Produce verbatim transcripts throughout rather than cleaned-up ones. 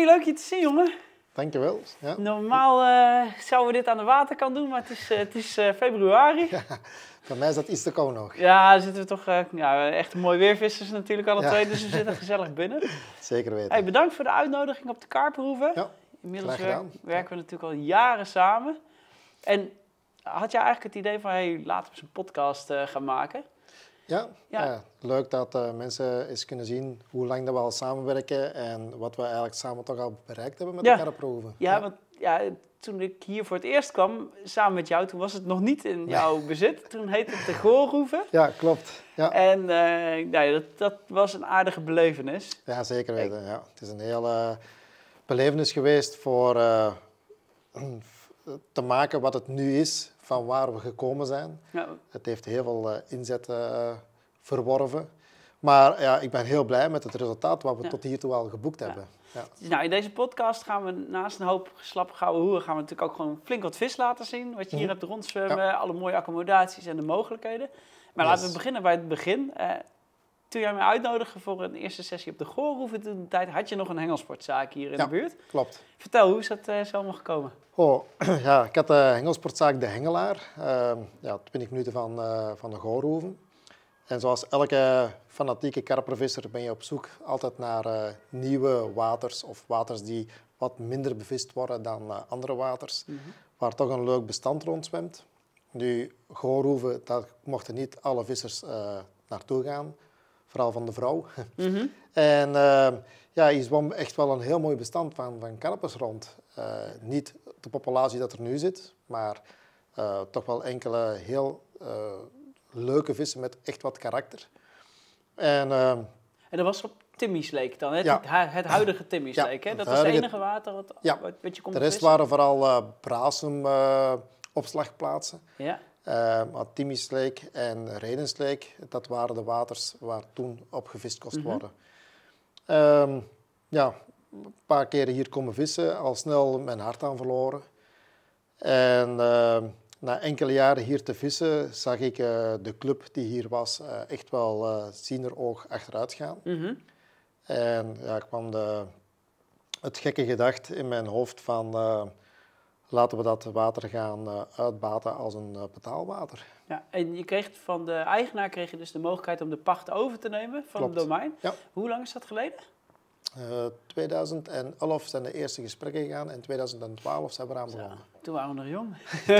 leuk je te zien, jongen. Dankjewel. Ja. Normaal uh, zouden we dit aan de waterkant doen, maar het is, uh, het is uh, februari. Ja, voor mij is dat iets te koud nog. Ja, zitten we toch uh, ja, echt een mooi weervissers natuurlijk alle ja. twee, dus we zitten gezellig binnen. Zeker weten. Hey, bedankt voor de uitnodiging op de Karperhoeve. Ja, Inmiddels werk, werken we natuurlijk al jaren samen. En had jij eigenlijk het idee van, hey, laten we eens een podcast uh, gaan maken? Ja, ja. ja, leuk dat uh, mensen eens kunnen zien hoe lang dat we al samenwerken en wat we eigenlijk samen toch al bereikt hebben met ja. de Karperhoeve. Ja, ja, want ja, toen ik hier voor het eerst kwam, samen met jou, toen was het nog niet in jouw nee. bezit. Toen heette het de Goorhoeve. Ja, klopt. Ja. En uh, nou, dat, dat was een aardige belevenis. Ja, zeker weten. Ja. Het is een hele belevenis geweest voor uh, te maken wat het nu is, van waar we gekomen zijn. Ja. Het heeft heel veel uh, inzet uh, verworven. Maar ja, ik ben heel blij met het resultaat wat we ja. tot hiertoe al geboekt ja. hebben. Ja. Nou, in deze podcast gaan we naast een hoop slappe gouden hoeren gaan we natuurlijk ook gewoon flink wat vis laten zien. Wat je hier mm-hmm. hebt rondzwemmen, ja. alle mooie accommodaties en de mogelijkheden. Maar yes. laten we beginnen bij het begin. Uh, toen jij mij uitnodigde voor een eerste sessie op de Goorhoeve, toen de tijd had je nog een hengelsportzaak hier in ja, de buurt. Klopt. Vertel, hoe is dat uh, zo allemaal gekomen? Oh, ja, ik had de hengelsportzaak De Hengelaar, uh, ja, twintig minuten van, uh, van de Goorhoeve. En zoals elke fanatieke karpervisser ben je op zoek altijd naar uh, nieuwe waters of waters die wat minder bevist worden dan uh, andere waters, mm-hmm. waar toch een leuk bestand rondzwemt. Nu, Goorhoeve, daar mochten niet alle vissers uh, naartoe gaan, vooral van de vrouw. Mm-hmm. En uh, ja, je zwom echt wel een heel mooi bestand van, van karpers rond. Uh, niet de populatie dat er nu zit, maar uh, toch wel enkele heel uh, leuke vissen met echt wat karakter. En, uh, en dat was op Timmy's Lake dan, hè? Ja. Het, het huidige Timmy's ja, Lake, hè? Dat het was het huidige... enige water wat, ja. wat, wat je kon De rest vissen? waren vooral uh, brasem uh, opslagplaatsen. Ja. Uh, maar Timmy's Lake en Redens Lake, dat waren de waters waar toen op gevist kost mm-hmm. worden. Um, ja, een paar keren hier komen vissen, al snel mijn hart aan verloren. En uh, na enkele jaren hier te vissen, zag ik uh, de club die hier was uh, echt wel uh, zieneroog achteruit gaan. Mm-hmm. En ja, kwam de, het gekke gedacht in mijn hoofd van uh, laten we dat water gaan uh, uitbaten als een uh, betaalwater. Ja, en je kreeg van de eigenaar kreeg je dus de mogelijkheid om de pacht over te nemen van Klopt. het domein. Ja. Hoe lang is dat geleden? Uh, tweeduizend elf zijn de eerste gesprekken gegaan en tweeduizend twaalf zijn we eraan begonnen. Ja, toen waren we nog jong.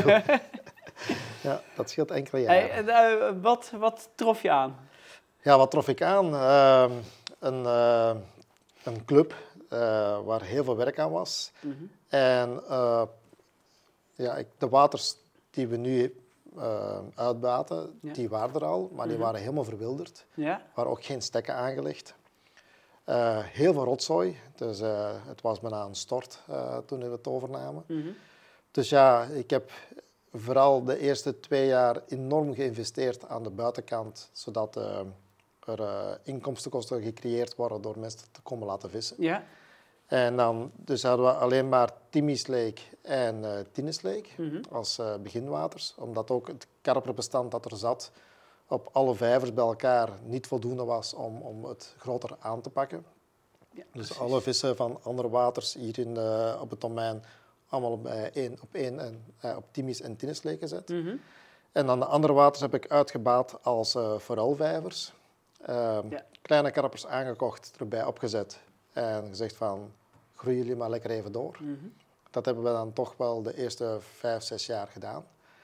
Ja, dat scheelt enkele jaren. Hey, en, uh, wat, wat trof je aan? Ja, wat trof ik aan? Uh, een, uh, een club uh, waar heel veel werk aan was. Mm-hmm. En uh, ja, ik, de waters die we nu uh, uitbaten, ja. die waren er al, maar mm-hmm. die waren helemaal verwilderd. Ja. Er waren ook geen stekken aangelegd. Uh, heel veel rotzooi, dus uh, het was bijna een stort uh, toen we het overnamen. Mm-hmm. Dus ja, ik heb vooral de eerste twee jaar enorm geïnvesteerd aan de buitenkant, zodat uh, er uh, inkomstenkosten gecreëerd worden door mensen te komen laten vissen. Ja. En dan dus hadden we alleen maar Timmy's Lake en uh, Tinnes Lake mm-hmm. als uh, beginwaters, omdat ook het karperbestand dat er zat op alle vijvers bij elkaar niet voldoende was om, om het groter aan te pakken. Ja, dus precies. Alle vissen van andere waters hier in de, op het domein allemaal op, uh, één, op, één en, uh, op Timmy's en Tinnes Lake gezet. Mm-hmm. En dan de andere waters heb ik uitgebaat als uh, forelvijvers. Uh, ja. Kleine karpers aangekocht, erbij opgezet en gezegd van groeien jullie maar lekker even door. Mm-hmm. Dat hebben we dan toch wel de eerste vijf, zes jaar gedaan.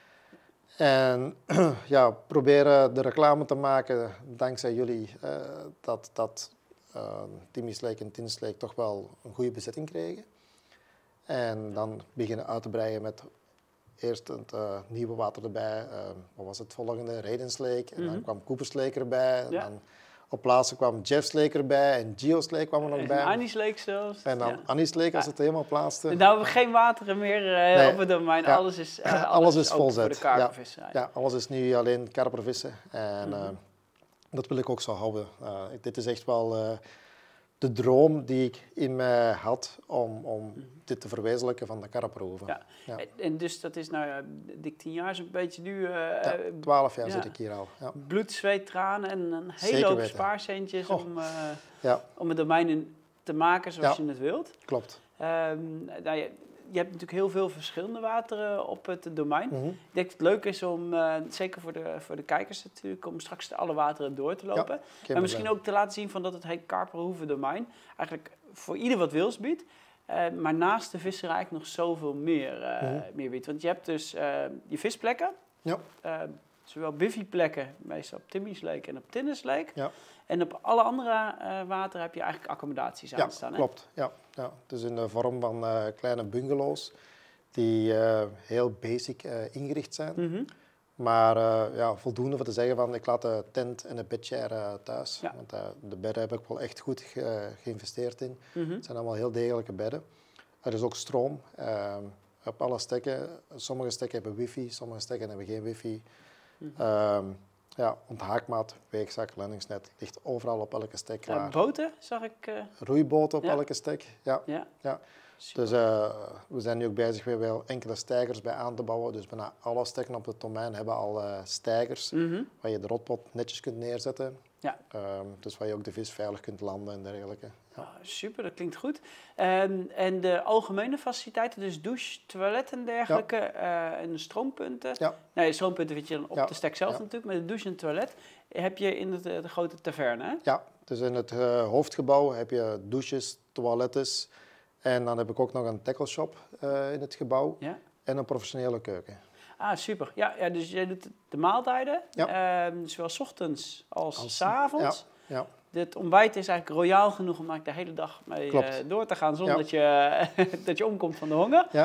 En ja, proberen de reclame te maken, dankzij jullie, uh, dat, dat uh, Timmy's Lake en Tinnes Lake toch wel een goede bezetting kregen. En dan beginnen uit te breiden met eerst het uh, nieuwe water erbij. Uh, wat was het volgende? Redens Lake. En mm-hmm. dan kwam Coopers Lake erbij. En ja. dan op plaatsen kwam Jeff's Lake erbij en Geo's Lake kwam er nog en bij. Annie's Lake zelfs. En dan ja. Annie's Lake als ja. het helemaal plaatste. En nou hebben we geen wateren meer uh, nee. op het domein. Ja. Alles is, uh, alles alles is is volzet. Voor de karpervissen. Ja. ja, alles is nu alleen karpervissen. En mm-hmm. uh, dat wil ik ook zo houden. Uh, dit is echt wel uh, de droom die ik in mij had om, om mm-hmm. dit te verwezenlijken van de Karperhoeve. Ja. Ja. En dus dat is nou ja, dik tien jaar zo'n beetje nu. Uh, ja, twaalf jaar ja. zit ik hier al. Ja. Bloed, zweet, tranen en een hele hoop spaarcentjes oh. om, uh, ja. om het domein in te maken zoals Ja. je het wilt. Klopt. Um, nou, je, je hebt natuurlijk heel veel verschillende wateren op het domein. Mm-hmm. Ik denk dat het leuk is om, uh, zeker voor de, voor de kijkers natuurlijk, om straks alle wateren door te lopen. Ja, maar misschien ook te laten zien van dat het heet Karperhoeven domein eigenlijk voor ieder wat wils biedt. Uh, maar naast de visserij eigenlijk nog zoveel meer, uh, mm-hmm. meer biedt. Want je hebt dus uh, je visplekken. Ja. Uh, zowel bivvieplekken, meestal op Timmy's Lake en op Tinnis Lake. Ja. En op alle andere uh, wateren heb je eigenlijk accommodaties ja, aan staan. Klopt. Ja, ja. Dus in de vorm van uh, kleine bungalows die uh, heel basic uh, ingericht zijn. Mm-hmm. Maar uh, ja, voldoende voor te zeggen van ik laat de tent en de bedchair uh, thuis. Ja. Want uh, de bedden heb ik wel echt goed ge geïnvesteerd in. Mm-hmm. Het zijn allemaal heel degelijke bedden. Er is ook stroom. Uh, op alle stekken. Sommige stekken hebben wifi, sommige stekken hebben geen wifi. Mm-hmm. um, Ja, onthaakmaat, weegzak, landingsnet, ligt overal op elke stek klaar. Uh, boten, zag ik. Uh... Roeiboten op ja. elke stek, ja. ja. ja. Dus uh, we zijn nu ook bezig weer wel enkele stijgers bij aan te bouwen. Dus bijna alle stekken op het domein hebben al uh, stijgers, mm-hmm. waar je de rotpot netjes kunt neerzetten. Ja. Um, dus waar je ook de vis veilig kunt landen en dergelijke. Ja. Oh, super, dat klinkt goed. Um, en de algemene faciliteiten, dus douche, toilet en dergelijke, ja. uh, en de stroompunten. Ja. Nou, de stroompunten vind je dan op ja. de stek zelf ja. natuurlijk, maar de douche en het toilet heb je in het, de grote taverne, hè? Ja, dus in het uh, hoofdgebouw heb je douches, toilettes en dan heb ik ook nog een tackle shop uh, in het gebouw ja. en een professionele keuken. Ah, super. Ja, ja, dus jij doet de maaltijden, ja. uh, zowel 's ochtends als, als 's ja, avonds. ja. Het ontbijt is eigenlijk royaal genoeg om eigenlijk de hele dag mee uh, door te gaan zonder ja. dat, je, dat je omkomt van de honger. Ja.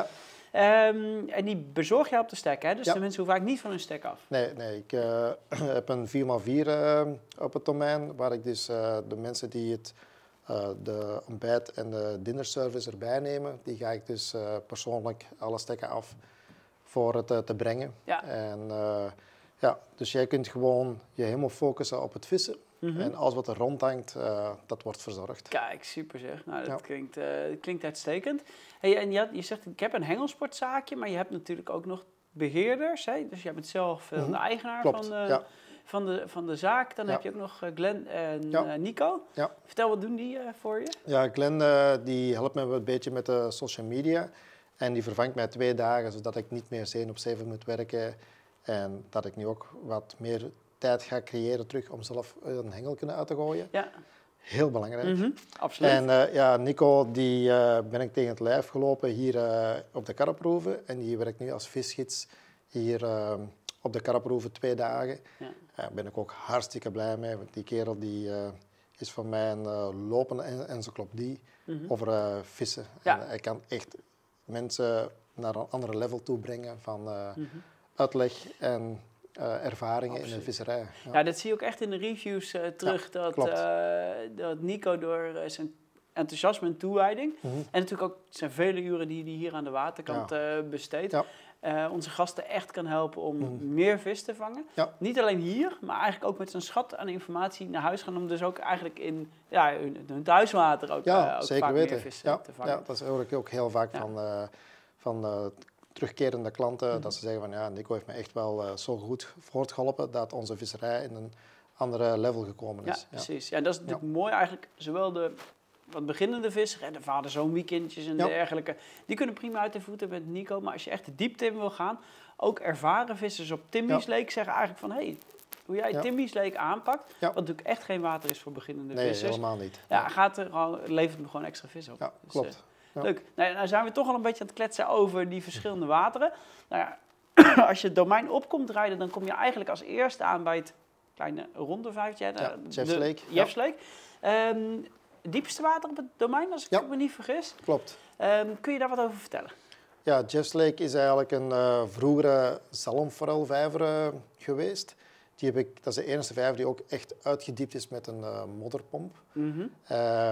Um, en die bezorg je op de stek, hè? Dus ja. de mensen hoeven eigenlijk niet van hun stek af. Nee, nee ik uh, heb een vier bij vier uh, op het domein, waar ik dus uh, de mensen die het, uh, de ontbijt en de dinnerservice erbij nemen, die ga ik dus uh, persoonlijk alle stekken af voor het uh, te brengen. Ja. En, uh, ja, dus jij kunt gewoon je helemaal focussen op het vissen. Mm-hmm. En alles wat er rondhangt, uh, dat wordt verzorgd. Kijk, super zeg. Nou, dat ja. klinkt, uh, klinkt uitstekend. Hey, en je, had, je zegt, ik heb een hengelsportzaakje, maar je hebt natuurlijk ook nog beheerders. Hè? Dus je bent zelf uh, mm-hmm. de eigenaar Klopt, van, uh, ja. van, de, van de zaak. Dan ja. heb je ook nog uh, Glenn en ja. uh, Nico. Ja. Vertel, wat doen die uh, voor je? Ja, Glenn uh, die helpt me een beetje met de social media. En die vervangt mij twee dagen, zodat ik niet meer zeven op zeven moet werken. En dat ik nu ook wat meer tijd ga creëren terug om zelf een hengel kunnen uit te gooien. Ja. Heel belangrijk. Mm-hmm, absoluut. En uh, ja, Nico, die uh, ben ik tegen het lijf gelopen hier uh, op de Karperhoeve. En die werkt nu als visgids hier uh, op de Karperhoeve twee dagen. Daar ja. uh, ben ik ook hartstikke blij mee. Want die kerel die, uh, is voor mij een uh, lopende encyclopedie mm-hmm. over uh, vissen. Ja. En hij kan echt mensen naar een andere level toe brengen van uh, mm-hmm. uitleg en uh, ervaringen Absoluut. in de visserij. Ja. ja, dat zie je ook echt in de reviews uh, terug, ja, dat, uh, dat Nico door uh, zijn enthousiasme en toewijding mm-hmm. en natuurlijk ook zijn vele uren die hij hier aan de waterkant ja. uh, besteedt, ja. uh, onze gasten echt kan helpen om mm-hmm. meer vis te vangen. Ja. Niet alleen hier, maar eigenlijk ook met zijn schat aan informatie naar huis gaan om dus ook eigenlijk in ja, hun, hun thuiswater ook, ja, uh, ook zeker vaak weten. meer vis ja. te vangen. Ja, dat hoor ik ook heel vaak ja. van, uh, van uh, terugkerende klanten, mm-hmm. dat ze zeggen van ja, Nico heeft me echt wel uh, zo goed voortgeholpen dat onze visserij in een andere level gekomen is. Ja, precies. Ja, dat is natuurlijk ja. mooi eigenlijk, zowel de wat beginnende vissers, de vader-zoon weekendjes en ja. dergelijke, die kunnen prima uit de voeten met Nico, maar als je echt de diepte in wil gaan, ook ervaren vissers op Timmy's ja. Lake zeggen eigenlijk van, hé, hey, hoe jij ja. Timmy's Lake aanpakt, ja. wat natuurlijk echt geen water is voor beginnende nee, vissers. Nee, helemaal niet. Ja, gaat er gewoon, levert me gewoon extra vis op. Ja, dus, klopt. Uh, ja. Leuk. Nou, nou zijn we toch al een beetje aan het kletsen over die verschillende wateren. Nou ja, als je het domein opkomt rijden, dan kom je eigenlijk als eerste aan bij het kleine ronde vijfje. Ja, Jeff's Lake. Jeff's Lake. Ja. Um, diepste water op het domein, als ik ja. me niet vergis. Klopt. Um, kun je daar wat over vertellen? Ja, Jeff's Lake is eigenlijk een uh, vroegere zalmforelvijver uh, geweest. Die heb ik, dat is de enige vijver die ook echt uitgediept is met een uh, modderpomp. Mm-hmm. Uh,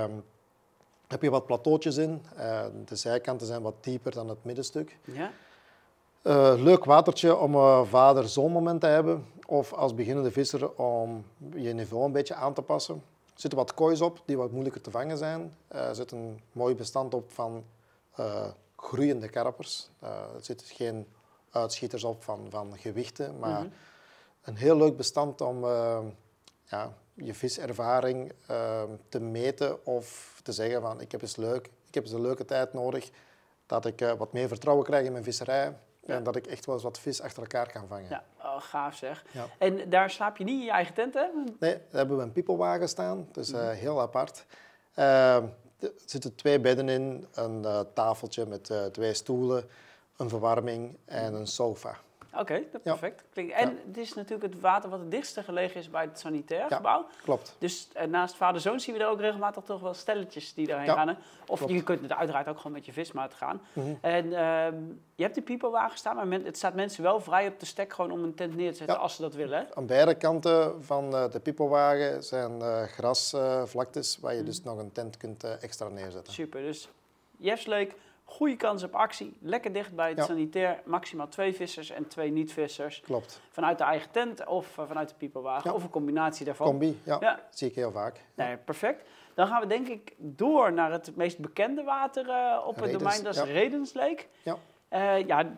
heb je wat plateautjes in. Uh, de zijkanten zijn wat dieper dan het middenstuk. Ja. Uh, leuk watertje om een vader-zoon-moment te hebben. Of als beginnende visser om je niveau een beetje aan te passen. Er zitten wat koois op die wat moeilijker te vangen zijn. Uh, er zit een mooi bestand op van uh, groeiende karpers. Uh, er zitten geen uitschieters op van, van gewichten. Maar mm-hmm. een heel leuk bestand om uh, ja, je viservaring uh, te meten of te zeggen van ik heb eens leuk, ik heb eens een leuke tijd nodig, dat ik uh, wat meer vertrouwen krijg in mijn visserij ja. en dat ik echt wel eens wat vis achter elkaar kan vangen. Ja, oh, gaaf zeg. Ja. En daar slaap je niet in je eigen tent, hè? Nee, daar hebben we een piepelwagen staan, dus uh, heel apart. Uh, er zitten twee bedden in, een uh, tafeltje met uh, twee stoelen, een verwarming en een sofa. Oké, okay, perfect. Ja. En ja. het is natuurlijk het water wat het dichtste gelegen is bij het sanitair ja, gebouw. Klopt. Dus uh, naast vader-zoon zien we er ook regelmatig toch wel stelletjes die daarheen ja, gaan. Hè? Of klopt. Je kunt er uiteraard ook gewoon met je vismaat gaan. Mm-hmm. En uh, je hebt de piepelwagen staan, maar men, het staat mensen wel vrij op de stek gewoon om een tent neer te zetten ja. als ze dat willen. Hè? Aan beide kanten van uh, de piepelwagen zijn uh, grasvlaktes uh, waar je mm. dus nog een tent kunt uh, extra neerzetten. Super, dus Jeffs Lake. Goede kans op actie, lekker dicht bij het ja. sanitair, maximaal twee vissers en twee niet-vissers. Klopt. Vanuit de eigen tent of uh, vanuit de piepelwagen, ja. of een combinatie daarvan. Combi, ja. ja. zie ik heel vaak. Nee, ja. Perfect. Dan gaan we denk ik door naar het meest bekende water uh, op Redens, het domein, dat is ja. Redens Lake. Ja. Uh, ja,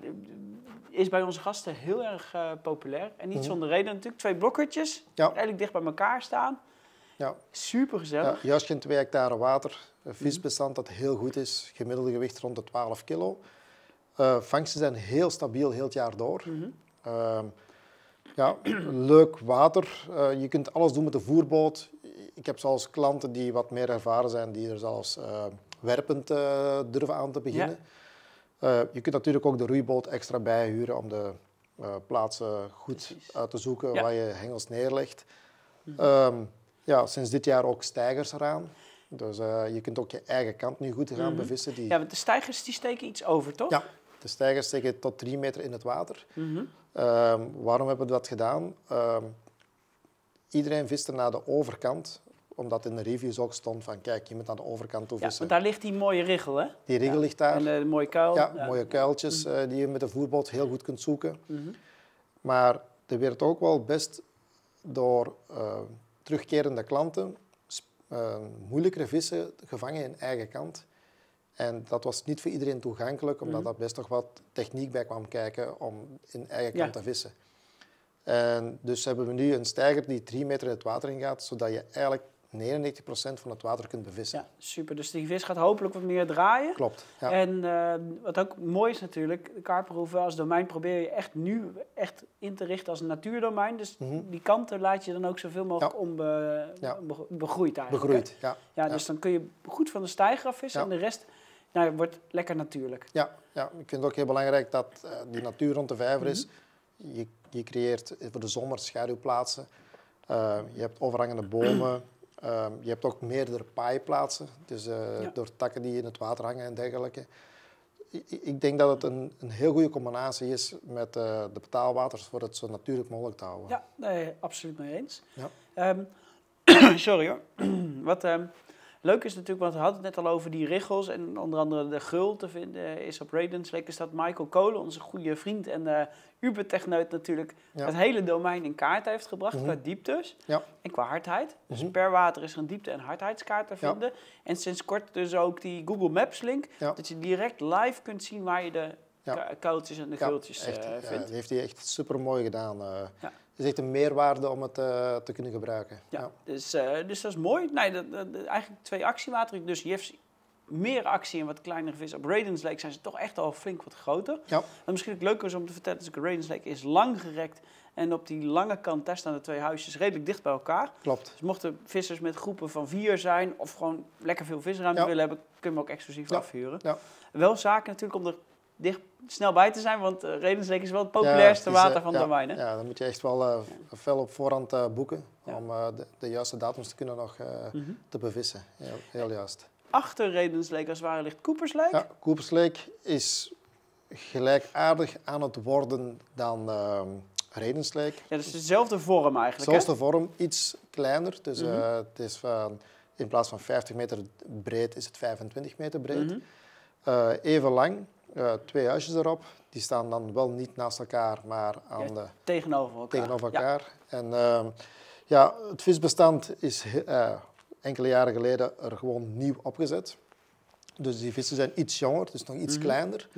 is bij onze gasten heel erg uh, populair. En niet mm-hmm. zonder reden natuurlijk. Twee blokkertjes, ja. redelijk dicht bij elkaar staan. Ja. Super gezellig. Ja, juist geen twee hectare water. Een visbestand dat heel goed is. Gemiddelde gewicht rond de twaalf kilo. Uh, vangsten zijn heel stabiel heel het jaar door. Mm-hmm. uh, ja, leuk water. Uh, je kunt alles doen met de voerboot. Ik heb zelfs klanten die wat meer ervaren zijn, die er zelfs uh, werpend uh, durven aan te beginnen. Ja. Uh, je kunt natuurlijk ook de roeiboot extra bijhuren om de uh, plaatsen goed Precies. uit te zoeken ja. waar je hengels neerlegt. Mm-hmm. Um, Ja, sinds dit jaar ook stijgers eraan. Dus uh, je kunt ook je eigen kant nu goed gaan mm-hmm. bevissen. Die... Ja, want de stijgers die steken iets over, toch? Ja, de stijgers steken tot drie meter in het water. Mm-hmm. Um, waarom hebben we dat gedaan? Um, iedereen viste naar de overkant, omdat in de reviews ook stond van kijk, je moet naar de overkant toe vissen. Ja, want daar ligt die mooie richel, hè? Die rigel ja. ligt daar. En de mooie kuil. Ja, ja. mooie kuiltjes mm-hmm. uh, die je met de voerboot heel goed kunt zoeken. Mm-hmm. Maar er werd ook wel best door... Uh, terugkerende klanten, uh, moeilijkere vissen gevangen in eigen kant. En dat was niet voor iedereen toegankelijk, omdat mm-hmm. daar best nog wat techniek bij kwam kijken om in eigen kant ja. te vissen. En dus hebben we nu een steiger die drie meter in het water ingaat, zodat je eigenlijk negenennegentig procent van het water kunt bevissen. Ja, super. Dus die vis gaat hopelijk wat meer draaien. Klopt. Ja. En uh, wat ook mooi is natuurlijk, de Karperhoeve als domein probeer je echt nu echt in te richten als een natuurdomein. Dus mm-hmm. die kanten laat je dan ook zoveel mogelijk ja. onbe, ja. be, begroeid eigenlijk. Begroeid, ja. Ja, dus ja. dan kun je goed van de steiger af vissen ja. en de rest nou, wordt lekker natuurlijk. Ja, ja, ik vind het ook heel belangrijk dat uh, die natuur rond de vijver is. Mm-hmm. Je, je creëert voor de zomer schaduwplaatsen. Uh, je hebt overhangende bomen. Uh, je hebt ook meerdere paaiplaatsen, dus uh, ja. door takken die in het water hangen en dergelijke. Ik, ik denk dat het een, een heel goede combinatie is met uh, de betaalwaters voor het zo natuurlijk mogelijk te houden. Ja, nee, absoluut mee eens. Ja. Um, sorry hoor. Wat um, leuk is natuurlijk, want we hadden het net al over die richels en onder andere de gul te vinden is op Redens Lake. Is dat Michael Kolen, onze goede vriend en uh, Uber-techneut natuurlijk, ja. het hele domein in kaart heeft gebracht mm-hmm. qua dieptes ja. en qua hardheid. Dus mm-hmm. per water is er een diepte- en hardheidskaart te vinden. Ja. En sinds kort dus ook die Google Maps link, ja. dat je direct live kunt zien waar je de ja. kuiltjes en de gultjes ja, echt, uh, vindt. Ja, dat heeft hij echt super mooi gedaan. Uh, ja. Het is echt een meerwaarde om het uh, te kunnen gebruiken. Ja, ja. Dus, uh, dus dat is mooi. Nee, dat, dat, dat, eigenlijk twee actiewateren. Dus je hebt meer actie en wat kleinere vissen. Op Redens Lake zijn ze toch echt al flink wat groter. Ja. En misschien ook leuk is om te vertellen, dat Redens Lake is lang gerekt. En op die lange kant, daar staan de twee huisjes redelijk dicht bij elkaar. Klopt. Dus mochten vissers met groepen van vier zijn of gewoon lekker veel visruimte ja. willen hebben, kunnen we ook exclusief ja. afhuren. Ja. Wel zaken natuurlijk om er dicht, snel bij te zijn, want uh, Redens Lake is wel het populairste ja, het is, water van ja, het domein. Hè? Ja, dan moet je echt wel uh, ja. fel op voorhand uh, boeken ja. om uh, de, de juiste datums te kunnen nog uh, mm-hmm. te bevissen. Heel, heel juist. Achter Redens Lake als het ware ligt Coopers Lake. Ja, Coopers Lake is gelijkaardig aan het worden dan uh, Redens Lake. Ja, dus dezelfde vorm eigenlijk. Dezelfde hè? vorm, iets kleiner. Dus mm-hmm. uh, het is van, in plaats van vijftig meter breed is het vijfentwintig meter breed. Mm-hmm. uh, even lang. Uh, twee huisjes erop. Die staan dan wel niet naast elkaar, maar aan ja, de, tegenover elkaar. Tegenover elkaar. Ja. En uh, ja, het visbestand is uh, enkele jaren geleden er gewoon nieuw opgezet. Dus die vissen zijn iets jonger, dus nog iets mm-hmm. kleiner. Ja.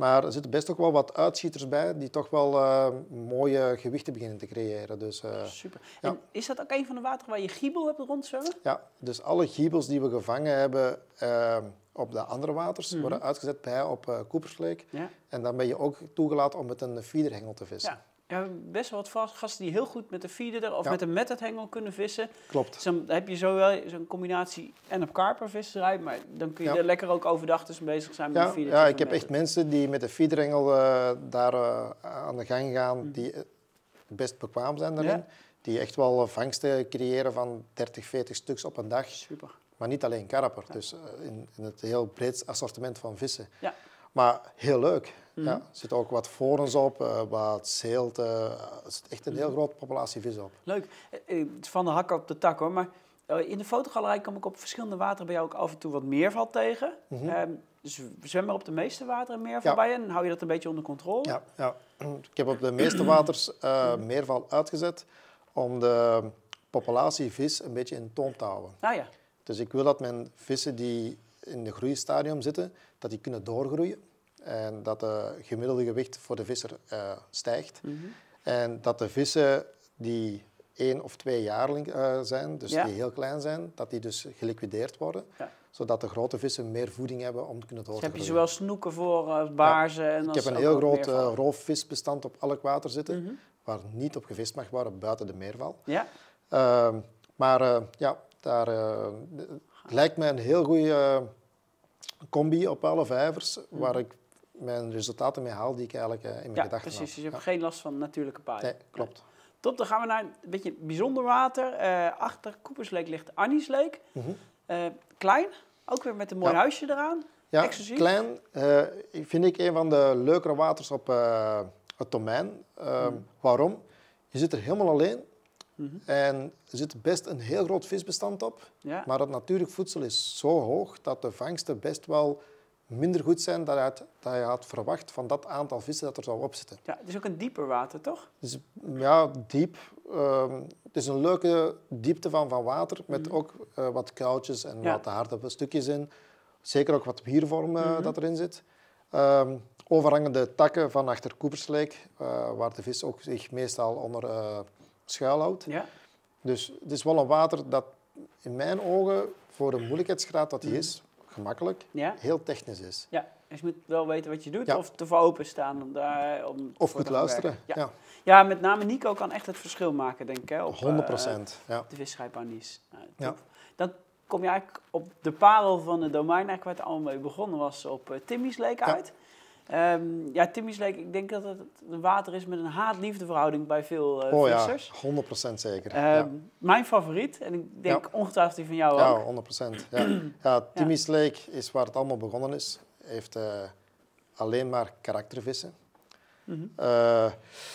Maar er zitten best ook wel wat uitschieters bij die toch wel uh, mooie gewichten beginnen te creëren. Dus, uh, Super. Ja. En is dat ook een van de wateren waar je giebel hebt rondzwemmen? Ja, dus alle giebels die we gevangen hebben uh, op de andere waters mm-hmm. worden uitgezet bij op uh, Coopers Lake. Ja. En dan ben je ook toegelaten om met een feederhengel te vissen. Ja. Ja, best wel wat gasten die heel goed met de feeder of ja. met een method-hengel kunnen vissen. Klopt. Dus dan heb je zo wel zo'n combinatie en op karpervisserij, maar dan kun je ja. er lekker ook overdag dus bezig zijn met ja, de feeder. Ja, ik heb echt mensen die met de feederhengel uh, daar uh, aan de gang gaan, mm. die best bekwaam zijn daarin. Ja. Die echt wel vangsten creëren van dertig, veertig stuks op een dag. Super. Maar niet alleen karper, ja. dus uh, in, in het heel breed assortiment van vissen. Ja. Maar heel leuk. Mm-hmm. Ja, er zitten ook wat vorens op, uh, wat zeelt. Uh, er zit echt een heel grote populatie vis op. Leuk. Van de hak op de tak hoor. Maar in de fotogalerij kom ik op verschillende wateren bij jou ook af en toe wat meerval tegen. Mm-hmm. Um, dus zwem maar op de meeste wateren meerval ja. bij je en hou je dat een beetje onder controle? Ja, ja. Ik heb op de meeste waters uh, meerval uitgezet om de populatie vis een beetje in toom te houden. Ah, ja. Dus ik wil dat mijn vissen die in de groeistadium zitten, dat die kunnen doorgroeien. En dat het gemiddelde gewicht voor de visser uh, stijgt. Mm-hmm. En dat de vissen die één of twee jaar uh, zijn, dus ja. die heel klein zijn, dat die dus geliquideerd worden. Ja. Zodat de grote vissen meer voeding hebben om te kunnen doorgroeien. Dus heb je zowel snoeken voor uh, baarzen ja. en Ik heb een heel groot uh, roofvisbestand op elk water zitten, mm-hmm. waar niet op gevist mag worden buiten de meerval. Ja. Uh, maar uh, ja, daar uh, lijkt mij een heel goede uh, combi op alle vijvers, mm-hmm. waar ik mijn resultaten mee haal die ik eigenlijk uh, in mijn ja, gedachten precies. had. Dus je hebt ja. geen last van natuurlijke paaien. Nee, klopt. Nee. Top, dan gaan we naar een beetje bijzonder water. Uh, achter Coopers Lake ligt Annie's Lake. Mm-hmm. Uh, klein, ook weer met een mooi ja. huisje eraan. Ja, exclusief. Klein uh, vind ik een van de leukere waters op uh, het domein. Uh, mm. Waarom? Je zit er helemaal alleen. Mm-hmm. En er zit best een heel groot visbestand op. Ja. Maar het natuurlijk voedsel is zo hoog dat de vangsten best wel minder goed zijn dan je had, dat je had verwacht van dat aantal vissen dat er zou opzitten. Ja, het is ook een dieper water, toch? Dus, ja, diep. Uh, het is een leuke diepte van, van water, met mm-hmm. ook uh, wat kuiltjes en ja. wat harde stukjes in. Zeker ook wat wiervorm uh, mm-hmm. dat erin zit. Uh, overhangende takken van achter Coopers Lake, uh, waar de vis ook zich meestal onder uh, schuilhoudt. Ja. Dus het is wel een water dat in mijn ogen, voor de moeilijkheidsgraad dat die mm-hmm. is, gemakkelijk, ja. heel technisch is. Ja, dus je moet wel weten wat je doet ja. of te voor openstaan om daar om of goed luisteren. Ja. Ja. ja, met name Nico kan echt het verschil maken, denk ik. Hè, op, honderd procent. Uh, ja. De visserij Annie's. Nou, ja. Dan kom je eigenlijk op de parel van het domein, eigenlijk waar het allemaal mee begonnen was, op uh, Timmy's Lake ja. uit. Um, ja, Timmy's Lake, ik denk dat het een water is met een haat-liefde verhouding bij veel uh, oh, vissers. Ja, honderd procent zeker. Um, ja. Mijn favoriet, en ik denk ja. ongetwijfeld die van jou ja, ook. Ja, honderd procent. Ja. Ja, Timmy's ja. Lake is waar het allemaal begonnen is. Heeft uh, alleen maar karaktervissen. Mm-hmm. Uh,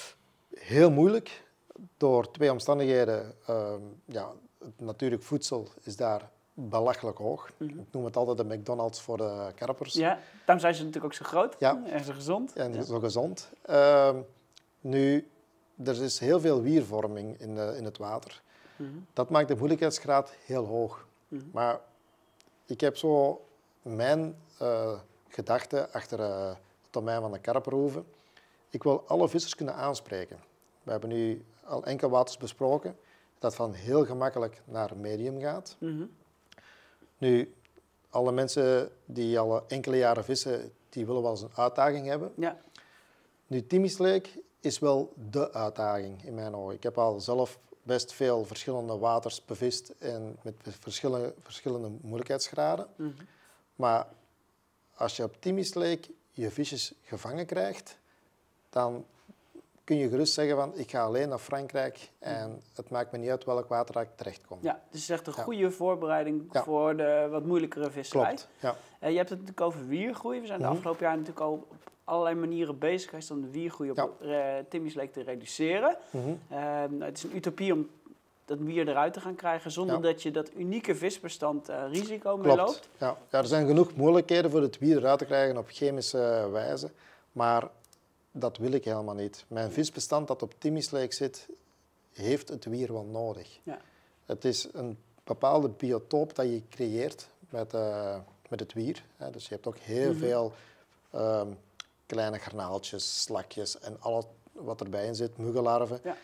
heel moeilijk, door twee omstandigheden. Uh, ja, het natuurlijk voedsel is daar belachelijk hoog. Mm-hmm. Ik noem het altijd de McDonald's voor de karpers. Ja, daarom zijn ze natuurlijk ook zo groot ja. en zo gezond. En ja. zo gezond. Uh, nu, er is heel veel wiervorming in, de, in het water. Mm-hmm. Dat maakt de moeilijkheidsgraad heel hoog. Mm-hmm. Maar ik heb zo mijn uh, gedachte achter uh, het domein van de karperhoeven. Ik wil alle vissers kunnen aanspreken. We hebben nu al enkele waters besproken dat van heel gemakkelijk naar medium gaat. Mm-hmm. Nu, alle mensen die al enkele jaren vissen, die willen wel eens een uitdaging hebben. Ja. Nu, Timmy's Lake is wel de uitdaging in mijn ogen. Ik heb al zelf best veel verschillende waters bevist en met verschillende, verschillende moeilijkheidsgraden. Mm-hmm. Maar als je op Timmy's Lake je visjes gevangen krijgt, dan kun je gerust zeggen van ik ga alleen naar Frankrijk en het maakt me niet uit welk water ik terechtkom. Ja, dus het is echt een goede ja. voorbereiding ja. voor de wat moeilijkere visserij. Klopt, ja. Uh, je hebt het natuurlijk over wiergroei. We zijn mm-hmm. de afgelopen jaar natuurlijk al op allerlei manieren bezig geweest om de wiergroei op ja. uh, Timmy's Lake te reduceren. Mm-hmm. Uh, het is een utopie om dat wier eruit te gaan krijgen zonder ja. dat je dat unieke visbestand uh, risico mee loopt. Ja. ja, er zijn genoeg mogelijkheden voor het wier eruit te krijgen op chemische wijze, maar dat wil ik helemaal niet. Mijn visbestand dat op Timmy's Lake zit, heeft het wier wel nodig. Ja. Het is een bepaalde biotoop dat je creëert met, uh, met het wier. Hè. Dus je hebt ook heel mm-hmm. veel um, kleine garnaaltjes, slakjes en alles wat erbij in zit, muggenlarven. Ja.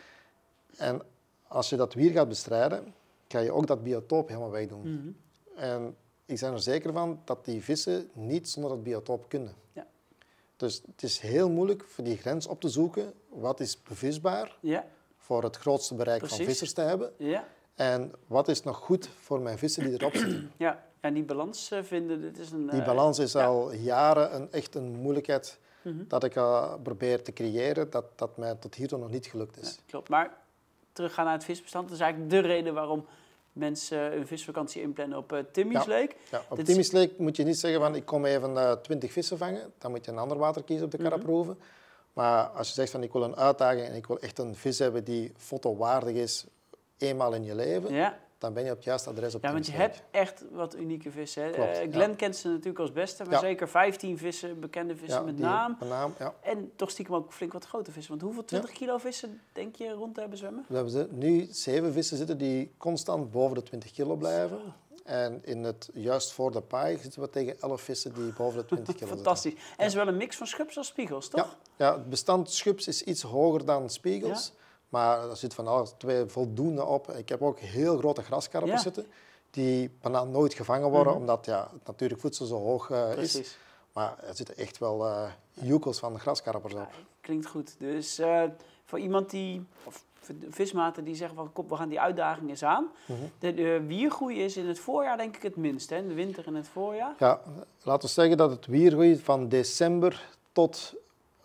En als je dat wier gaat bestrijden, ga je ook dat biotoop helemaal wegdoen. Mm-hmm. En ik ben er zeker van dat die vissen niet zonder dat biotoop kunnen. Ja. Dus het is heel moeilijk voor die grens op te zoeken. Wat is bevisbaar ja. voor het grootste bereik Precies. van vissers te hebben? Ja. En wat is nog goed voor mijn vissen die erop zitten? Ja, en die balans vinden, dit is een... Die balans is uh, al ja. jaren een, echt een moeilijkheid mm-hmm. dat ik uh, probeer te creëren, dat, dat mij tot hiertoe nog niet gelukt is. Ja, klopt, maar teruggaan naar het visbestand, dat is eigenlijk de reden waarom mensen een visvakantie inplannen op uh, Timmy's ja. Lake. Ja, op Dit Timmy's Lake moet je niet zeggen van ik kom even uh, twintig vissen vangen, dan moet je een ander water kiezen op de Karaproeven. Mm-hmm. Maar als je zegt van ik wil een uitdaging en ik wil echt een vis hebben die fotowaardig is, eenmaal in je leven, ja. dan ben je op het juiste adres op Ja, want je Lake. hebt echt wat unieke vissen. Hè? Klopt, uh, Glenn ja. kent ze natuurlijk als beste, maar ja. zeker vijftien vissen, bekende vissen ja, met die, naam. Met naam ja. En toch stiekem ook flink wat grote vissen. Want hoeveel twintig ja. kilo vissen denk je rond te hebben zwemmen? We hebben nu zeven vissen zitten die constant boven de twintig kilo blijven. Zo. En in het, juist voor de paai zitten we tegen elf vissen die boven de twintig kilo Fantastisch. zitten. En ja. is wel een mix van schups als spiegels, toch? Ja, ja het bestand schups is iets hoger dan spiegels. Ja. Maar er zit van alles twee voldoende op. Ik heb ook heel grote graskarpers ja. zitten, die bijna nooit gevangen worden, mm-hmm. omdat ja, het natuurlijk voedsel zo hoog uh, is. Maar er zitten echt wel uh, joekels van graskarpers op. Ja, klinkt goed. Dus uh, voor iemand die, of vismaten die zeggen van kom, we gaan die uitdaging eens aan. Mm-hmm. De, de wiergroei is in het voorjaar denk ik het minst, hè? In de winter en het voorjaar. Ja, laten we zeggen dat het wiergroei van december tot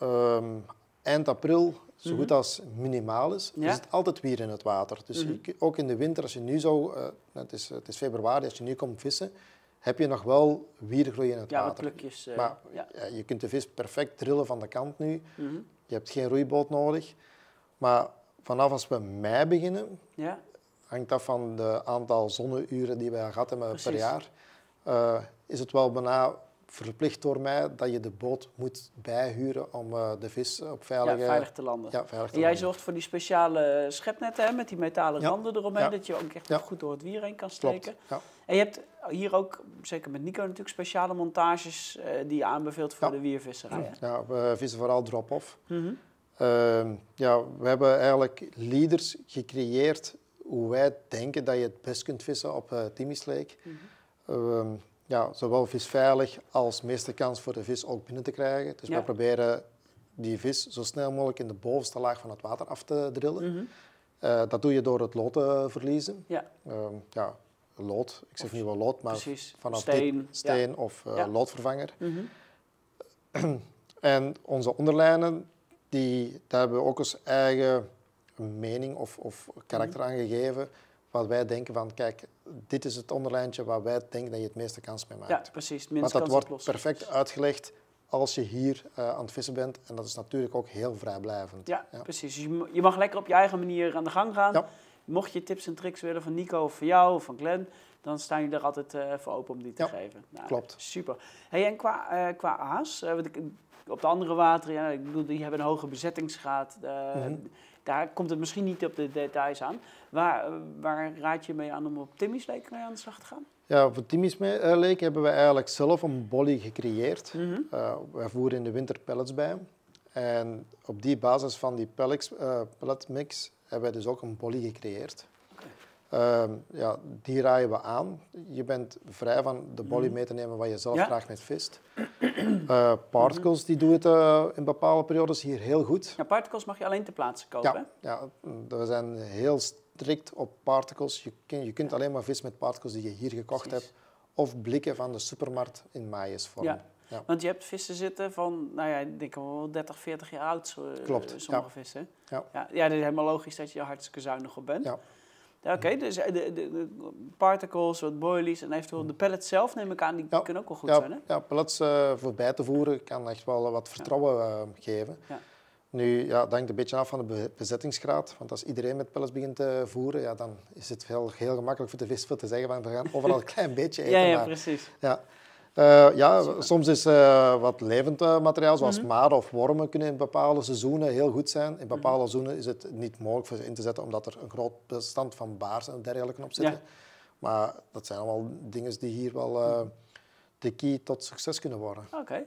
um, eind april zo goed als minimaal is, ja? is het altijd wier in het water. Dus mm-hmm. je, ook in de winter, als je nu zo, uh, het, is, het is februari, als je nu komt vissen, heb je nog wel wiergroei in het ja, water. Plukjes, uh, maar ja. Ja, je kunt de vis perfect drillen van de kant nu. Mm-hmm. Je hebt geen roeiboot nodig. Maar vanaf als we mei beginnen, ja? hangt af van de aantal zonneuren die wij gehad hebben Precies. per jaar, uh, is het wel bijna verplicht door mij dat je de boot moet bijhuren om uh, de vis op veilige... Ja, veilig te landen. Ja, veilig te en jij landen. zorgt voor die speciale schepnetten hè, met die metalen ja. randen eromheen, ja. dat je ook echt ja. goed door het wier heen kan steken. Ja. En je hebt hier ook, zeker met Nico natuurlijk, speciale montages uh, die je aanbeveelt voor ja. de wiervisserij. Hè? Ja, we vissen vooral drop-off. Mm-hmm. Uh, ja, we hebben eigenlijk leaders gecreëerd hoe wij denken dat je het best kunt vissen op uh, Timmy's Lake. Mm-hmm. Uh, ja, zowel visveilig als meeste kans voor de vis ook binnen te krijgen. Dus ja. we proberen die vis zo snel mogelijk in de bovenste laag van het water af te drillen. Mm-hmm. Uh, dat doe je door het lood te verliezen. Ja. Uh, ja, lood, ik zeg of, nu wel lood, maar precies. vanaf steen, dit, steen ja. of uh, ja. loodvervanger. Mm-hmm. En onze onderlijnen, die, daar hebben we ook eens eigen mening of, of karakter mm-hmm. aan gegeven. Wat wij denken van, kijk, dit is het onderlijntje waar wij denken dat je het meeste kans mee maakt. Ja, precies. Want dat wordt perfect uitgelegd als je hier uh, aan het vissen bent. En dat is natuurlijk ook heel vrijblijvend. Ja, ja. precies. Dus je, je mag lekker op je eigen manier aan de gang gaan. Ja. Mocht je tips en tricks willen van Nico of van jou of van Glenn, dan staan jullie er altijd uh, voor open om die te ja, geven. Nou, klopt. Super. Hey, en qua, uh, qua aas, uh, op de andere wateren, ja, ik bedoel, die hebben een hoge bezettingsgraad. Uh, mm-hmm. Daar komt het misschien niet op de details aan. Waar, waar raad je mee aan om op Timmy's Lake mee aan de slag te gaan? Ja, voor Timmy's Lake hebben we eigenlijk zelf een bolly gecreëerd. Mm-hmm. Uh, wij voeren in de winter pellets bij. En op die basis van die pellets, uh, pelletmix hebben wij dus ook een bolly gecreëerd. Okay. Uh, ja, die raaien we aan. Je bent vrij van de bolly mm-hmm. mee te nemen wat je zelf ja? graag met vist. Uh, particles, die doen het uh, in bepaalde periodes hier heel goed. Ja, particles mag je alleen ter plaatse kopen, ja, ja, we zijn heel strikt op particles. Je, kun, je kunt alleen maar vis met particles die je hier gekocht Precies. hebt. Of blikken van de supermarkt in maïsvorm. Ja. Ja. Want je hebt vissen zitten van, nou ja, ik denk wel dertig, veertig jaar oud. Zo, Klopt. Sommige ja. vissen. Ja. Ja, ja, dat is helemaal logisch dat je er hartstikke zuinig op bent. Ja. Ja, Oké, okay, dus de, de, de particles, wat boilies en eventueel de pellets zelf, neem ik aan, die ja. kunnen ook wel goed ja, zijn, hè? Ja, pellets uh, voor bij te voeren kan echt wel wat vertrouwen uh, geven. Ja. Nu, ja, dat hangt een beetje af van de bezettingsgraad. Want als iedereen met pellets begint te voeren, ja, dan is het heel, heel gemakkelijk voor de vis te zeggen van we gaan overal een klein beetje eten. Ja, ja maar, precies. Ja. Uh, ja, soms is uh, wat levend uh, materiaal, zoals mm-hmm. maden of wormen, kunnen in bepaalde seizoenen heel goed zijn. In bepaalde mm-hmm. seizoenen is het niet mogelijk voor ze in te zetten, omdat er een groot bestand van baars en dergelijke op zitten. Ja. Maar dat zijn allemaal dingen die hier wel uh, de key tot succes kunnen worden. Oké, okay.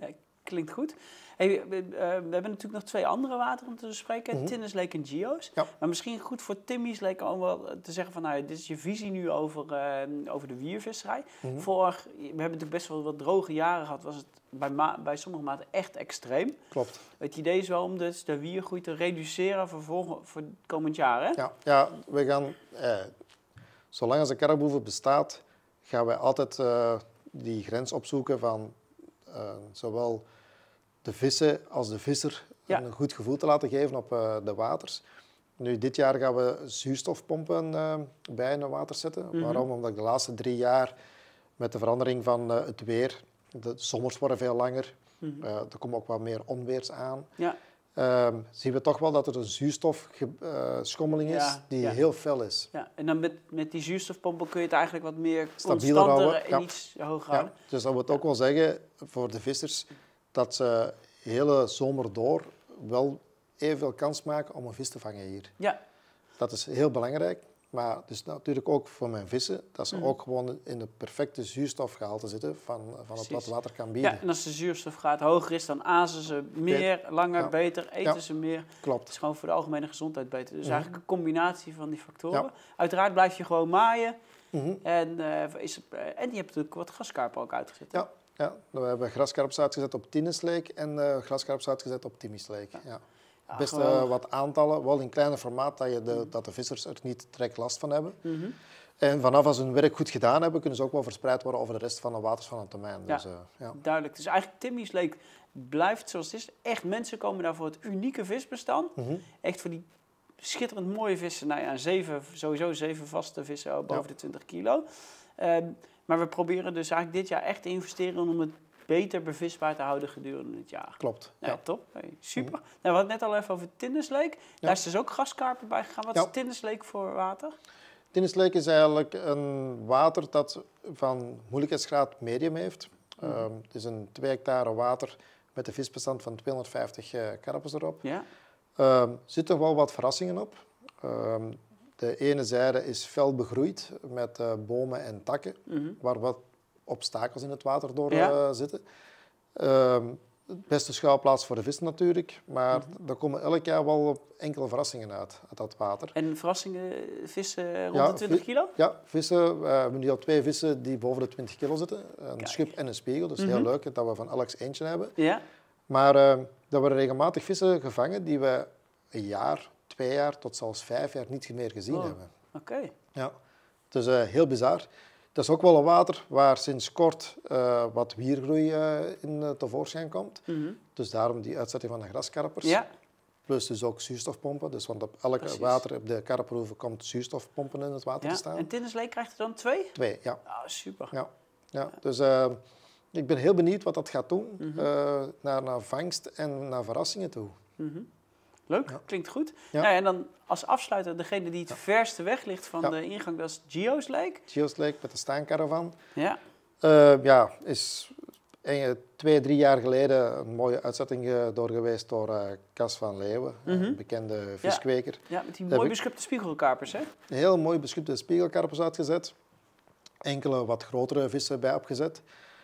klinkt goed. Hey, we, uh, we hebben natuurlijk nog twee andere wateren te bespreken. Mm-hmm. Tinnis Lake en Geo's. Ja. Maar misschien goed voor Timmy's Lake om wel te zeggen van... Nou, dit is je visie nu over, uh, over de wiervisserij. Mm-hmm. Voor, we hebben natuurlijk best wel wat droge jaren gehad. Was het bij, ma- bij sommige maten echt extreem. Klopt. Het idee is wel om dus de wiergroei te reduceren voor, volgend, voor het komend jaar, hè? Ja, ja we gaan... Eh, zolang als de karreboeven bestaat, gaan wij altijd uh, die grens opzoeken van... Uh, zowel de vissen als de visser ja. een goed gevoel te laten geven op uh, de waters. Nu, dit jaar gaan we zuurstofpompen uh, bij in het water zetten. Mm-hmm. Waarom? Omdat ik de laatste drie jaar met de verandering van uh, het weer, de zomers worden veel langer, mm-hmm. uh, er komen ook wat meer onweers aan. Ja. Uh, zien we toch wel dat er een zuurstofschommeling uh, is ja, die ja. heel fel is. Ja. En dan met, met die zuurstofpompen kun je het eigenlijk wat meer stabieler constanter houden. en Ja. iets hoger houden. Ja. Dus dat wil ook wel zeggen voor de vissers dat ze de hele zomer door wel evenveel kans maken om een vis te vangen hier. Ja. Dat is heel belangrijk. Maar dus natuurlijk ook voor mijn vissen, dat ze mm. ook gewoon in de perfecte zuurstofgehalte zitten van, van het wat water kan bieden. Ja, en als de zuurstofgraad hoger is, dan azen ze meer, langer, ja. beter, eten ja. ze meer. Klopt. Het is gewoon voor de algemene gezondheid beter. Dus mm-hmm. eigenlijk een combinatie van die factoren. Ja. Uiteraard blijf je gewoon maaien. Mm-hmm. En, uh, is, uh, en je hebt natuurlijk wat graskarpen ook uitgezet. Ja, ja, we hebben graskarps uitgezet op Tinnis Lake en uh, graskarps uitgezet op Timmy's Lake. Ja. Ja. Ja, best uh, wat aantallen, wel in kleiner formaat, dat, je de, mm. dat de vissers er niet direct last van hebben. Mm-hmm. En vanaf als ze hun werk goed gedaan hebben, kunnen ze ook wel verspreid worden over de rest van de waters van het termijn. Ja, dus, uh, ja. duidelijk. Dus eigenlijk Timmy's Lake blijft zoals het is. Echt, mensen komen daar voor het unieke visbestand. Mm-hmm. Echt voor die schitterend mooie vissen. Nou ja, zeven, sowieso zeven vaste vissen boven ja. de twintig kilo. Um, maar we proberen dus eigenlijk dit jaar echt te investeren om het beter bevisbaar te houden gedurende het jaar. Klopt. Nou, ja. top. Hey, super. Mm-hmm. Nou, we hadden net al even over Tinnis Lake. Ja. Daar is dus ook graskarpen bij gegaan. Wat ja. is Tinnis Lake voor water? Tinnis Lake is eigenlijk een water dat van moeilijkheidsgraad medium heeft. Mm-hmm. Um, het is een twee hectare water met een visbestand van tweehonderdvijftig uh, karpers erop. Ja. Er um, zitten wel wat verrassingen op. Um, de ene zijde is fel begroeid met uh, bomen en takken, mm-hmm. waar wat obstakels in het water door ja. uh, zitten. Uh, het beste schuilplaats voor de vis natuurlijk, maar mm-hmm. er komen elk jaar wel enkele verrassingen uit, uit dat water. En verrassingen, vissen rond ja, de twintig kilo? Ja, vissen. Uh, we hebben nu al twee vissen die boven de twintig kilo zitten. Een Kijk. schip en een spiegel, dus mm-hmm. heel leuk dat we van Alex eentje hebben. Ja. Maar uh, er worden regelmatig vissen gevangen die we een jaar, twee jaar tot zelfs vijf jaar niet meer gezien oh. hebben. Oké. Okay. Ja, dus uh, heel bizar. Dat is ook wel een water waar sinds kort uh, wat wiergroei uh, in uh, tevoorschijn komt. Mm-hmm. Dus daarom die uitzetting van de graskarpers. Ja. Plus dus ook zuurstofpompen. Dus want op elk Precies. water op de karperhoeven komt zuurstofpompen in het water ja. te staan. En Tinnis Lake krijgt er dan twee? Twee, ja. Oh, super. Ja. Ja. Dus uh, ik ben heel benieuwd wat dat gaat doen. Mm-hmm. uh, naar, naar vangst en naar verrassingen toe. Mm-hmm. Leuk, ja. Klinkt goed. Ja. Nou, en dan als afsluiter, degene die het ja. verste weg ligt van ja. de ingang, dat is Geo's Lake. Geo's Lake met de staancaravan. Ja. Uh, ja, is een, twee, drie jaar geleden een mooie uitzetting uh, door geweest door uh, Cas van Leeuwen, mm-hmm. een bekende viskweker. Ja, ja met die mooi beschupte spiegelkarpers, hè? Heel mooi beschupte spiegelkarpers uitgezet. Enkele wat grotere vissen bij opgezet.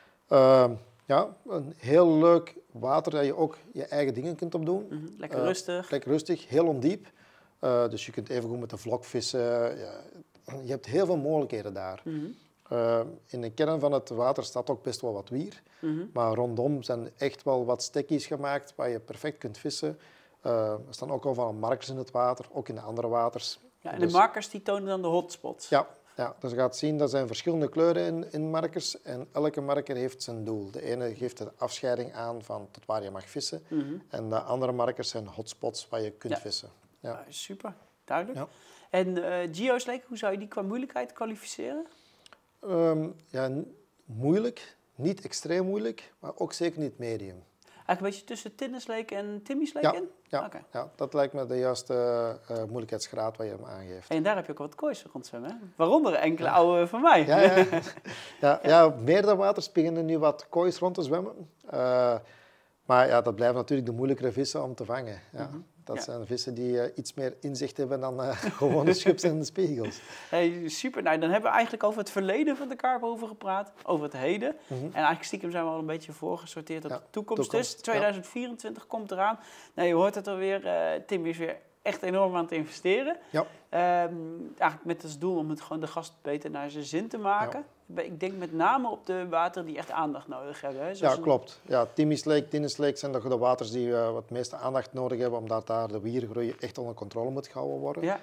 Uh, Ja, een heel leuk water dat je ook je eigen dingen kunt opdoen. Mm-hmm. Lekker uh, rustig. Lekker rustig, heel ondiep. Uh, dus je kunt even goed met de vlok vissen. Ja, je hebt heel veel mogelijkheden daar. Mm-hmm. Uh, in de kern van het water staat ook best wel wat wier. Mm-hmm. Maar rondom zijn echt wel wat stekkies gemaakt waar je perfect kunt vissen. Uh, er staan ook al van markers in het water, ook in de andere waters. Ja, en dus, de markers die tonen dan de hotspots? Ja. Ja, dus je gaat zien, dat zijn verschillende kleuren in, in markers en elke marker heeft zijn doel. De ene geeft de afscheiding aan van tot waar je mag vissen mm-hmm. en de andere markers zijn hotspots waar je kunt ja. vissen. Ja. Ja, super, duidelijk. Ja. En uh, Geo's Lake, hoe zou je die qua moeilijkheid kwalificeren? Um, ja, moeilijk, niet extreem moeilijk, maar ook zeker niet medium. Eigenlijk een beetje tussen Tinnis Lake en Timmy's Lake ja, in? Ja, okay. ja, dat lijkt me de juiste uh, moeilijkheidsgraad waar je hem aangeeft. En daar heb je ook wat koois rondzwemmen, hè? Waaronder enkele ja. oude van mij. Ja, ja. ja, ja. ja meerdere waters beginnen nu wat koois rond te zwemmen. Uh, maar ja, dat blijven natuurlijk de moeilijkere vissen om te vangen. Ja. Mm-hmm. Dat ja. zijn vissen die uh, iets meer inzicht hebben dan uh, gewone schups en spiegels. Hey, super. Nou, dan hebben we eigenlijk over het verleden van de karperhoeven gepraat, over het heden. Mm-hmm. En eigenlijk stiekem zijn we al een beetje voorgesorteerd op ja, de toekomst. toekomst. Dus tweeduizend vierentwintig ja. komt eraan. Nou, je hoort het alweer. Uh, Tim is weer echt enorm aan het investeren. Ja. Um, eigenlijk met als doel om het gewoon de gast beter naar zijn zin te maken. Ja. Ik denk met name op de wateren die echt aandacht nodig hebben. Hè? Ja, klopt. Ja, Timmy's Lake, Tinnis Lake zijn de waters die uh, wat meeste aandacht nodig hebben, omdat daar de wiergroei echt onder controle moet gehouden worden. Ja.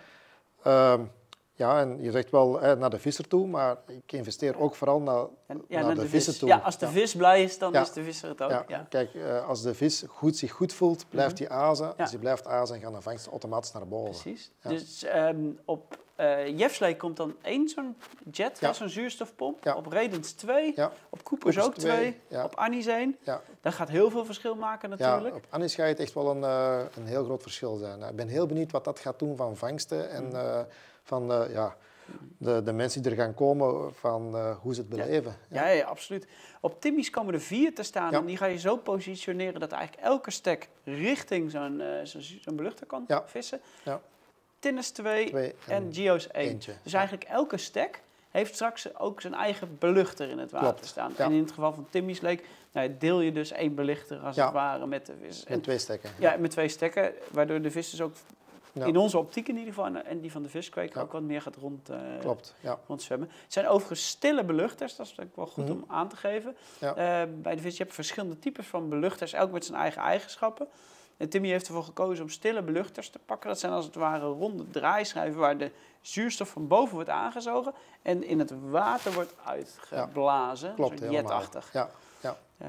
Um, ja, en je zegt wel eh, naar de visser toe, maar ik investeer ook vooral naar, en, ja, naar, naar de, de vissen toe. Ja, als de ja. vis blij is, dan ja. is de visser het ook. Ja. Ja. Kijk, uh, als de vis goed, zich goed voelt, blijft hij mm-hmm. azen. Ja. Als hij blijft azen, gaan de vangsten automatisch naar boven. Precies. Ja. Dus um, op uh, Jeff's Lake komt dan één zo'n jet, ja. zo'n zuurstofpomp. Ja. Op Redens twee, ja. op Coopers ook twee, twee. Ja. Op Annie's één. Ja. Dat gaat heel veel verschil maken natuurlijk. Ja, op Annie's gaat het echt wel een, uh, een heel groot verschil zijn. Ik ben heel benieuwd wat dat gaat doen van vangsten en mm. uh, van uh, ja, de, de mensen die er gaan komen, van uh, hoe ze het beleven. Ja, ja. ja, ja absoluut. Op Timmy's komen er vier te staan ja. en die ga je zo positioneren dat eigenlijk elke stek richting zo'n uh, zo, zo'n beluchter kan ja. vissen. Ja. Tinnis twee, twee en, en Gio's één. Eentje. Dus eigenlijk elke stek heeft straks ook zijn eigen beluchter in het water Klopt. staan. Ja. En in het geval van Timmy's Lake nou, deel je dus één beluchter als ja. het ware met de vis. Met en, twee stekken. Ja, met twee stekken, waardoor de vis dus ook ja. in onze optiek in ieder geval en die van de viskweker ja. ook wat meer gaat rond, uh, Klopt, ja. rondzwemmen. Het zijn overigens stille beluchters, dat is wel goed mm-hmm. om aan te geven. Ja. Uh, bij de vis, je hebt verschillende types van beluchters, elk met zijn eigen eigenschappen. En Timmy heeft ervoor gekozen om stille beluchters te pakken. Dat zijn als het ware ronde draaischijven waar de zuurstof van boven wordt aangezogen en in het water wordt uitgeblazen. Ja, klopt, een jetachtig. Ja, ja. Uh,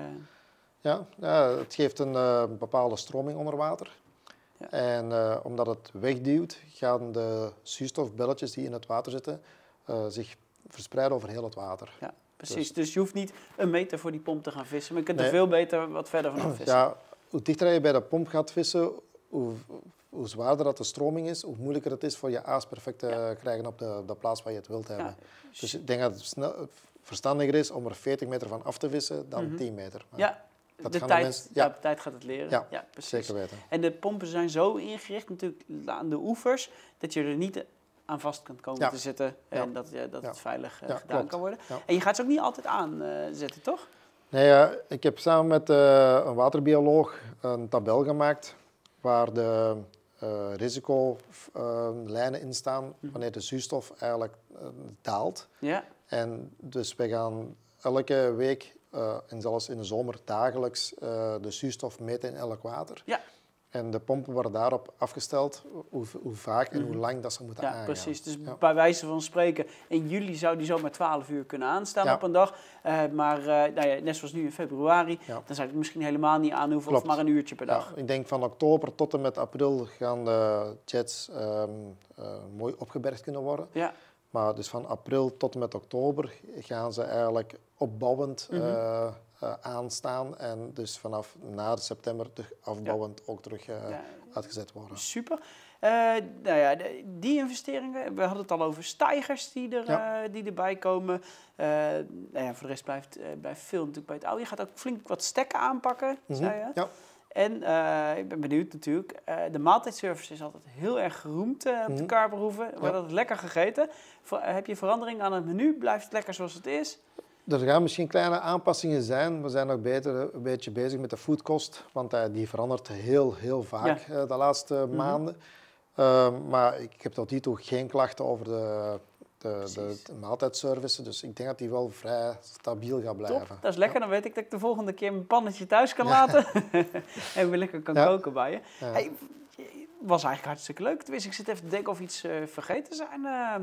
ja, ja, het geeft een uh, bepaalde stroming onder water. Ja. En uh, omdat het wegduwt, gaan de zuurstofbelletjes die in het water zitten uh, zich verspreiden over heel het water. Ja, precies. Dus, dus je hoeft niet een meter voor die pomp te gaan vissen, maar je kunt er nee. veel beter wat verder vanaf vissen. Ja, hoe dichter je bij de pomp gaat vissen, hoe, hoe zwaarder dat de stroming is, hoe moeilijker het is voor je aas perfect te ja. krijgen op de, de plaats waar je het wilt hebben. Ja. Dus ik denk dat het snel, verstandiger is om er veertig meter van af te vissen dan mm-hmm. tien meter. Maar ja. Dat de, gaan tijd, de, mensen, ja. ja, de tijd gaat het leren. Ja, ja precies. Zeker weten. En de pompen zijn zo ingericht natuurlijk aan de oevers dat je er niet aan vast kan komen ja. te zitten en ja. dat, ja, dat ja. het veilig uh, ja, gedaan klopt. kan worden. Ja. En je gaat ze ook niet altijd aanzetten, uh, toch? Nee, uh, ik heb samen met uh, een waterbioloog een tabel gemaakt waar de uh, risicolijnen uh, in staan mm-hmm. wanneer de zuurstof eigenlijk uh, daalt. Ja. En dus we gaan elke week uh, en zelfs in de zomer dagelijks uh, de zuurstof meten in elk water. Ja. En de pompen worden daarop afgesteld hoe, hoe vaak en mm-hmm. hoe lang dat ze moeten ja, aangaan. Precies. Dus ja. bij wijze van spreken, in juli zou die zomaar twaalf uur kunnen aanstaan ja. op een dag. Uh, maar uh, nou ja, net zoals nu in februari, ja. dan zou ik het misschien helemaal niet aan hoeven of maar een uurtje per dag. Ja, ik denk van oktober tot en met april gaan de jets um, uh, mooi opgebergd kunnen worden. Ja. Maar dus van april tot en met oktober gaan ze eigenlijk opbouwend mm-hmm. uh, uh, aanstaan. En dus vanaf na september terug afbouwend ja. ook terug uh, ja. uitgezet worden. Super. Uh, nou ja, de, die investeringen, we hadden het al over stijgers die, er, ja. uh, die erbij komen. Uh, nou ja, voor de rest blijft, uh, blijft veel natuurlijk bij het oude. Je gaat ook flink wat stekken aanpakken, mm-hmm. zei je. Ja. En uh, ik ben benieuwd natuurlijk, uh, de maaltijdservice is altijd heel erg geroemd uh, op mm-hmm. de karperhoeven. We hebben het lekker gegeten. Ver, uh, heb je verandering aan het menu? Blijft het lekker zoals het is? Er gaan misschien kleine aanpassingen zijn. We zijn nog beter een beetje bezig met de foodkost, want uh, die verandert heel, heel vaak ja. uh, de laatste mm-hmm. maanden. Uh, maar ik heb tot die toe geen klachten over de, de, de, de maaltijdservice, dus ik denk dat die wel vrij stabiel gaat blijven. Top, dat is lekker. Ja. Dan weet ik dat ik de volgende keer mijn pannetje thuis kan ja. laten en weer lekker kan ja. koken bij je. Ja. Hey, was eigenlijk hartstikke leuk. Dus ik zit even te denken of iets uh, vergeten zijn. Uh,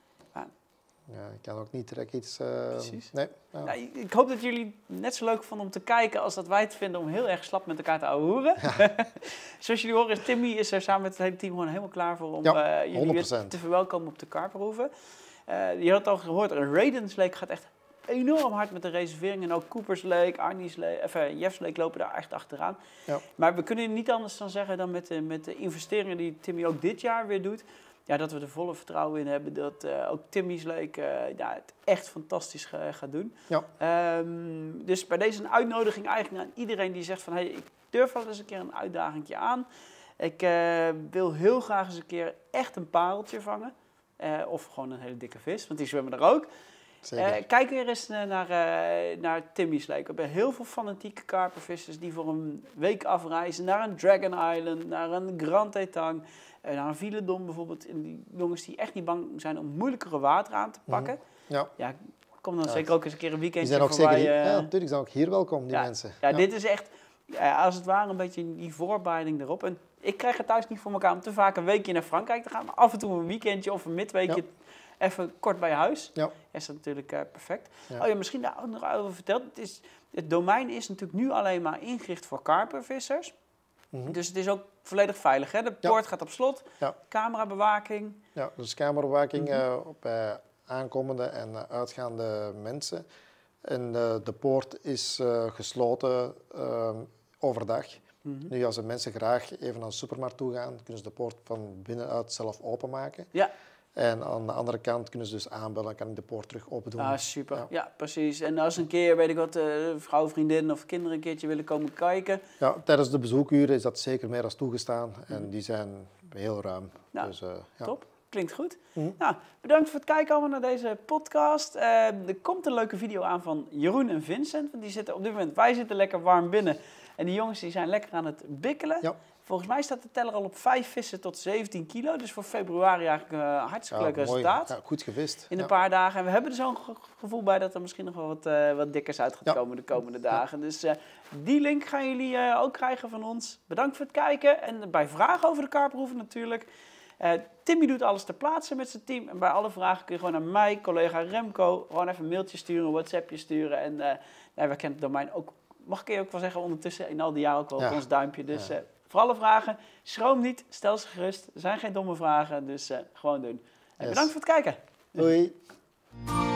Ja, ik kan ook niet direct iets... Uh, Precies. Nee, ja. Nou, ik hoop dat jullie net zo leuk vonden om te kijken als dat wij het vinden om heel erg slap met elkaar te ouwehoeren. Ja. Zoals jullie horen, is Timmy is er samen met het hele team gewoon helemaal klaar voor om ja, uh, jullie weer te verwelkomen op de karperhoeven. Uh, je had het al gehoord, Redens Lake gaat echt enorm hard met de reserveringen. En ook Coopers Lake, Arnie's Lake, enfin, Jeff's Lake lopen daar echt achteraan. Ja. Maar we kunnen niet anders dan zeggen dan met de, met de investeringen die Timmy ook dit jaar weer doet. Ja, dat we er volle vertrouwen in hebben dat uh, ook Timmy's Lake uh, ja, het echt fantastisch ga, gaat doen. Ja. Um, dus bij deze een uitnodiging eigenlijk aan iedereen die zegt van hey, ik durf wel eens een keer een uitdagingje aan. Ik uh, wil heel graag eens een keer echt een pareltje vangen. Uh, of gewoon een hele dikke vis, want die zwemmen er ook. Uh, kijk weer eens naar, uh, naar Timmy's Lake. We hebben heel veel fanatieke karpervissers die voor een week afreizen naar een Dragon Island, naar een Grand Etang, uh, naar een Villedom bijvoorbeeld. En die jongens die echt niet bang zijn om moeilijkere water aan te pakken. Mm-hmm. Ja. Ja, kom dan ja, zeker ook eens een keer een weekendje die zijn ook voorbij. Zeker hier, uh, ja, natuurlijk zijn ook hier welkom, die ja, mensen. Ja, ja, dit is echt, ja, als het ware, een beetje die voorbereiding erop. En ik krijg het thuis niet voor elkaar om te vaak een weekje naar Frankrijk te gaan, maar af en toe een weekendje of een midweekje. Ja. Even kort bij huis. Ja. Is dat natuurlijk uh, perfect. Ja. Oh ja, misschien daar ook nog over verteld. Het, is, het domein is natuurlijk nu alleen maar ingericht voor karpervissers. Mm-hmm. Dus het is ook volledig veilig. Hè? De poort ja. gaat op slot. Ja. Camerabewaking. Ja, dus camerabewaking mm-hmm. uh, op uh, aankomende en uh, uitgaande mensen. En uh, de poort is uh, gesloten uh, overdag. Mm-hmm. Nu, als de mensen graag even naar de supermarkt toe gaan, kunnen ze de poort van binnenuit zelf openmaken. Ja. En aan de andere kant kunnen ze dus aanbellen, kan ik de poort terug open doen. Ah, super. Ja. ja, precies. En als een keer, weet ik wat, uh, vrouw, vriendin of kinderen een keertje willen komen kijken. Ja, tijdens de bezoekuren is dat zeker meer als toegestaan. Mm. En die zijn heel ruim. Nou, dus, uh, ja. Top. Klinkt goed. Mm. Nou, bedankt voor het kijken allemaal naar deze podcast. Uh, er komt een leuke video aan van Jeroen en Vincent. Want die zitten op dit moment, wij zitten lekker warm binnen. En die jongens die zijn lekker aan het bikkelen. Ja. Volgens mij staat de teller al op vijf vissen tot zeventien kilo. Dus voor februari eigenlijk een uh, hartstikke ja, leuk resultaat. Ja, goed gevist. In ja. een paar dagen. En we hebben er zo'n ge gevoel bij dat er misschien nog wel wat, uh, wat dikkers uit gaat ja. komen de komende dagen. Ja. Dus uh, die link gaan jullie uh, ook krijgen van ons. Bedankt voor het kijken. En bij vragen over de karperhoeven natuurlijk. Uh, Timmy doet alles ter plaatse met zijn team. En bij alle vragen kun je gewoon naar mij, collega Remco, gewoon even een mailtje sturen, een WhatsAppje sturen. En uh, nou, we kennen het domein ook, mag ik ook wel zeggen, ondertussen in al die jaren ook wel ja. op ons duimpje. Dus ja. uh, voor alle vragen, schroom niet, stel ze gerust. Er zijn geen domme vragen, dus uh, gewoon doen. En yes. Bedankt voor het kijken. Doei.